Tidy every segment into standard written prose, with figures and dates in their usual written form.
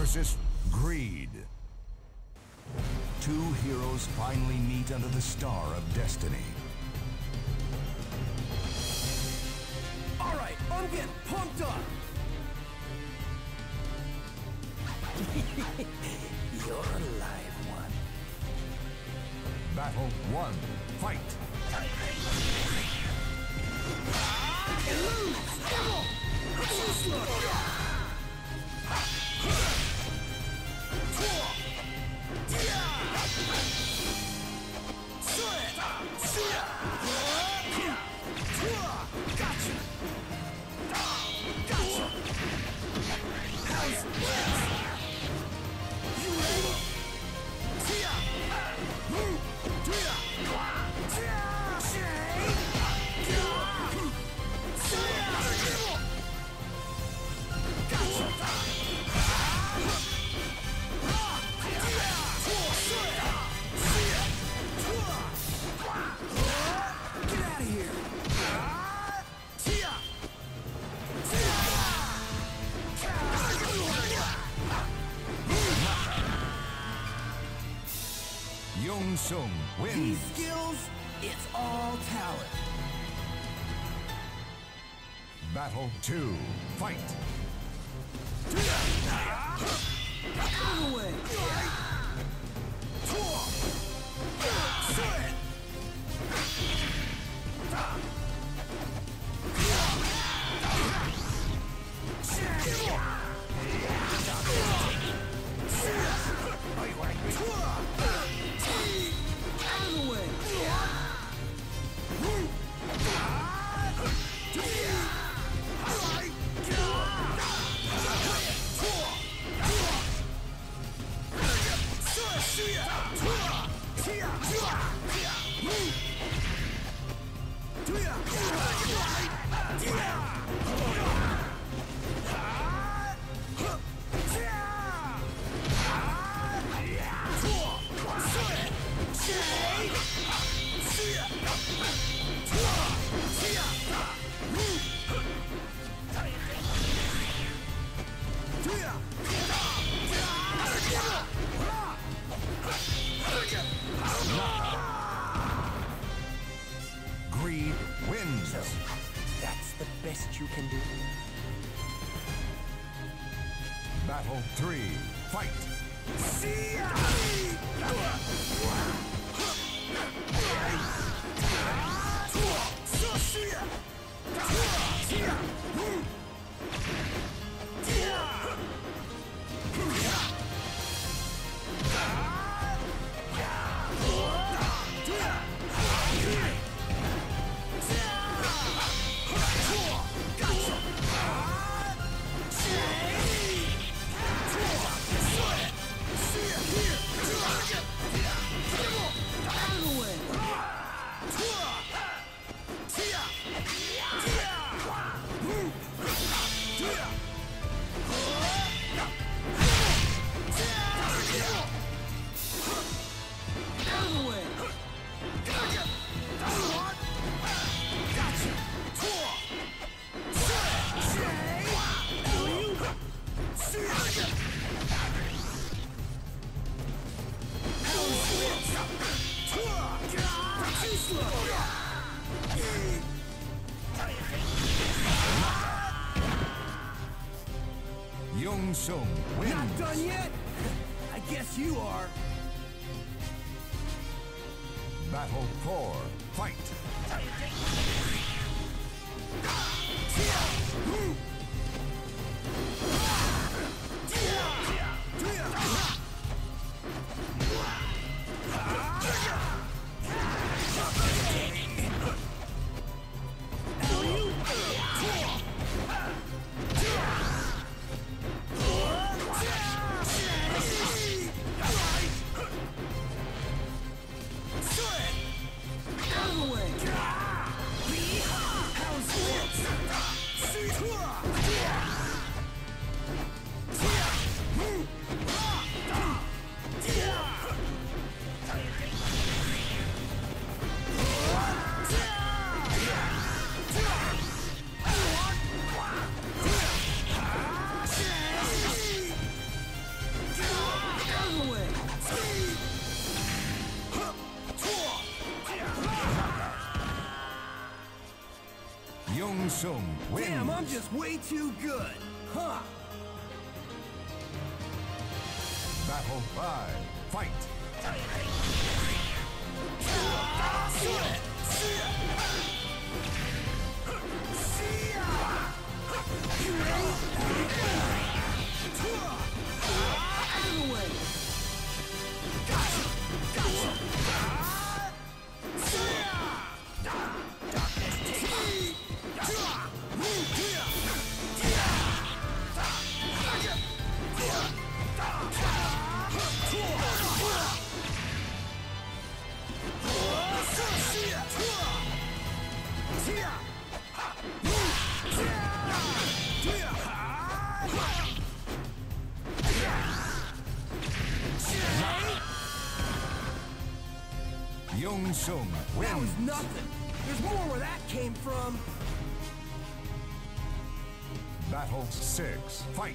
versus Greed. Two heroes finally meet under the star of destiny. Alright, I'm getting pumped up! You're a live one. Battle 1. Fight! Young Sung wins. These skills, it's all talent. Battle 2. Fight! Out of the way! Greed wins. So, that's the best you can do? Battle 3. Fight! Young Sung wins. Not done yet? I guess you are. Battle 4. Fight! Young Sung wins. Damn, I'm just way too good. Huh. Battle 5. Fight. Young Sung wins. That was nothing. There's more where that came from. Battle 6. Fight.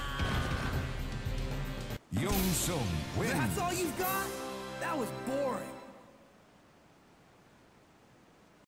Young Sung wins. That's all you've got? That was boring.